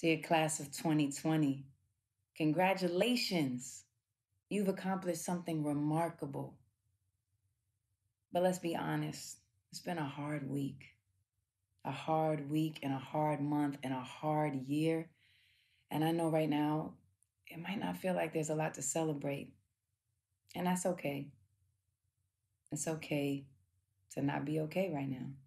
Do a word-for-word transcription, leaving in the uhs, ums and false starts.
Dear class of twenty twenty, congratulations. You've accomplished something remarkable. But let's be honest, it's been a hard week. A hard week and a hard month and a hard year. And I know right now, it might not feel like there's a lot to celebrate. And that's okay. It's okay to not be okay right now.